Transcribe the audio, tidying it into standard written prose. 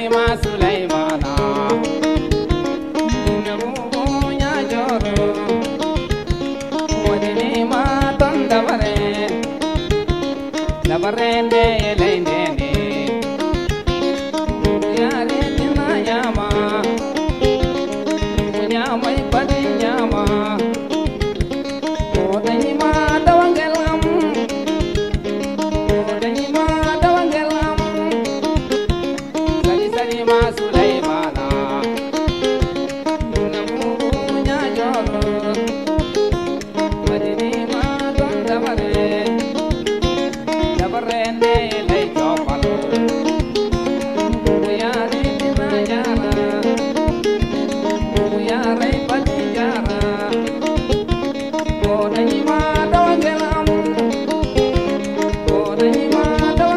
ma Sulaymana namu nya joro woni ma ton dabare ne elende ne ya re na yama nya mai padi nyama woni ma dawangelam woni ma dawangelam sari ma Sulaymana namu nya joro woni ma ton dabare ne lay jopal ya re na yama ya re padi jara woni ma dawangelam woni ma